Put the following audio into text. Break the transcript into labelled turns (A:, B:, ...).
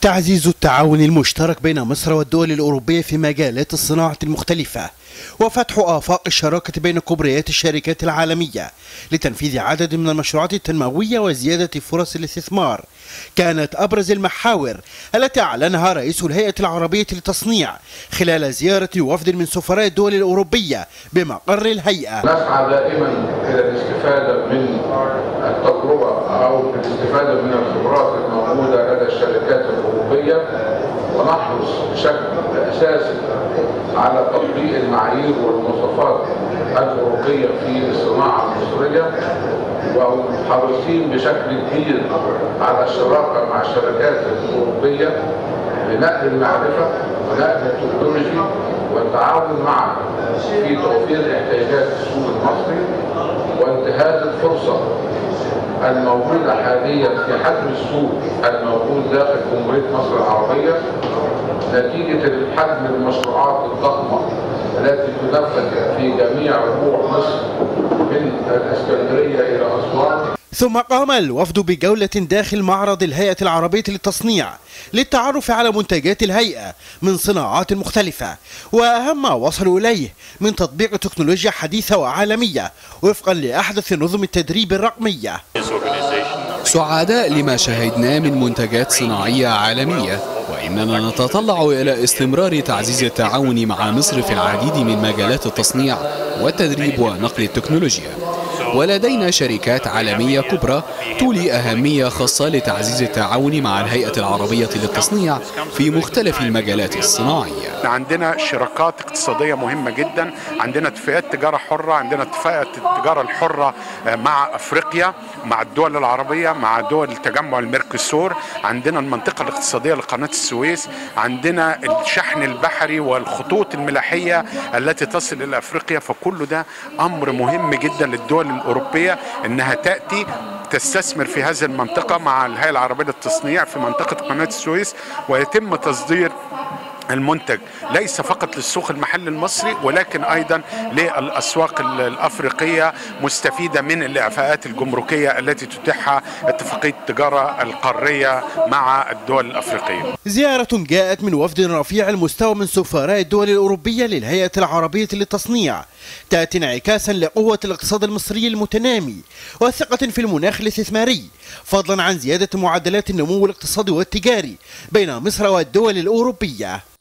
A: تعزيز التعاون المشترك بين مصر والدول الأوروبية في مجالات الصناعة المختلفة وفتح آفاق الشراكة بين كبريات الشركات العالمية لتنفيذ عدد من المشروعات التنموية وزيادة فرص الاستثمار كانت أبرز المحاور التي أعلنها رئيس الهيئة العربية للتصنيع خلال زيارة وفد من سفراء الدول الأوروبية بمقر الهيئة.
B: نسعى دائما إلى الاستفادة من التجربة أو الاستفادة من الخبرات الموجودة لدى الشركات الأوروبية، ونحرص بشكل أساسي على تطبيق المعايير والمواصفات الأوروبية في الصناعة المصرية، وحريصين بشكل كبير على الشراكة مع الشركات الأوروبية لنقل المعرفة ونقل التكنولوجي والتعاون معا في توفير احتياجات السوق المصري وانتهاز الفرصة الموجودة حاليا في حجم السوق الموجود داخل جمهورية مصر العربية نتيجة حجم المشروعات الضخمة التي تنفذ في جميع ربوع مصر من الإسكندرية إلى أسوان.
A: ثم قام الوفد بجولة داخل معرض الهيئة العربية للتصنيع للتعرف على منتجات الهيئة من صناعات مختلفة وأهم ما وصلوا إليه من تطبيق تكنولوجيا حديثة وعالمية وفقا لأحدث نظم التدريب الرقمية.
C: سعداء لما شاهدناه من منتجات صناعية عالمية، وإننا نتطلع إلى استمرار تعزيز التعاون مع مصر في العديد من مجالات التصنيع والتدريب ونقل التكنولوجيا، ولدينا شركات عالمية كبرى تولي أهمية خاصة لتعزيز التعاون مع الهيئة العربية للتصنيع في مختلف المجالات الصناعية.
D: عندنا شراكات اقتصادية مهمة جدا، عندنا اتفاقات تجارة حرة، عندنا اتفاقات التجارة الحرة مع أفريقيا، مع الدول العربية، مع دول التجمع الميركوسور، عندنا المنطقة الاقتصادية لقناة السويس، عندنا الشحن البحري والخطوط الملاحية التي تصل إلى أفريقيا. فكل ده أمر مهم جدا للدول الأوروبية أنها تأتي تستثمر في هذه المنطقة مع الهيئة العربية للتصنيع في منطقة قناة السويس، ويتم تصدير المنتج ليس فقط للسوق المحلي المصري ولكن أيضا للأسواق الأفريقية، مستفيدة من الإعفاءات الجمركية التي تتيحها اتفاقية التجارة القارية مع الدول الأفريقية.
A: زيارة جاءت من وفد رفيع المستوى من سفراء الدول الأوروبية للهيئة العربية للتصنيع تأتي انعكاسا لقوة الاقتصاد المصري المتنامي وثقة في المناخ الاستثماري، فضلا عن زيادة معدلات النمو الاقتصادي والتجاري بين مصر والدول الأوروبية.